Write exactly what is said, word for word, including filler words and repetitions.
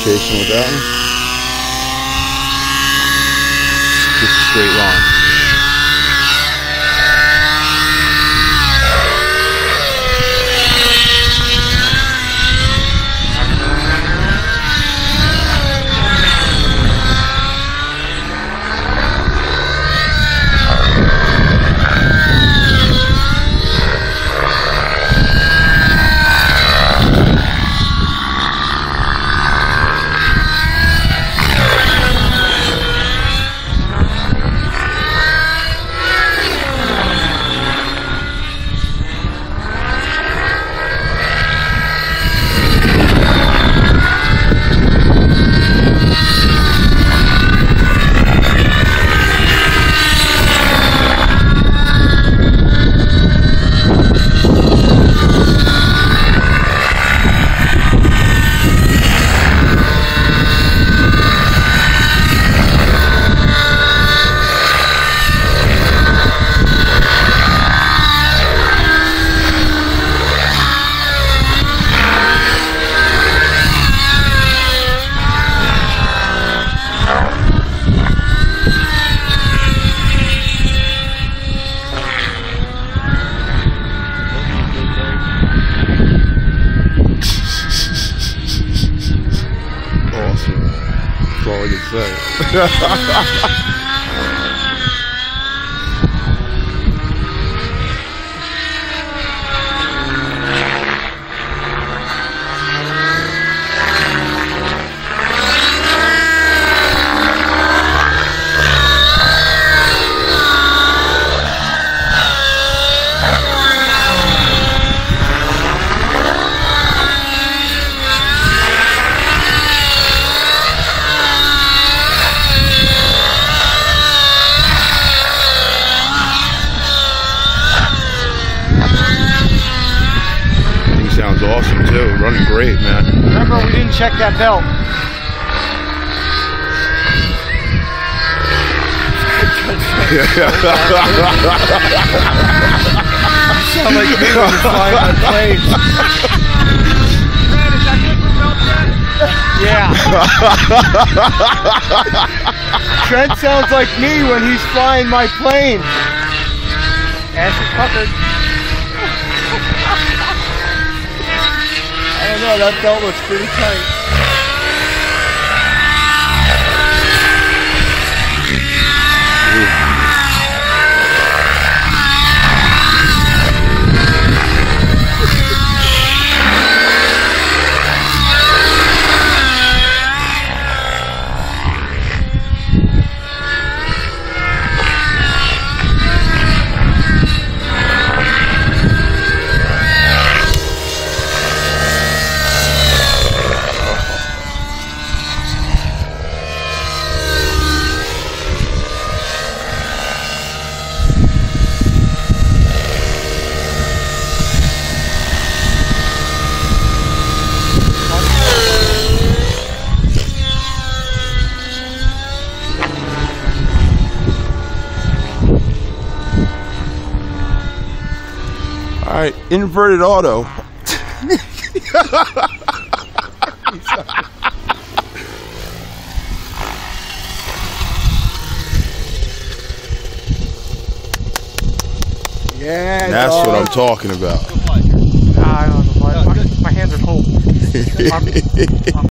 chasing with that one. Just a straight line. That's all I can say. Sounds awesome too. Running great, man. Remember, we didn't check that belt. You sound like me when you're flying on planes. Fred, is that different belt, Fred? Yeah. Trent sounds like me when he's flying my plane. Ass is puckered. I don't know, that belt looks pretty tight. All right, inverted auto. Yeah, that's dog. what I'm talking about. Nah, I don't know. My, my hands are cold. I'm, I'm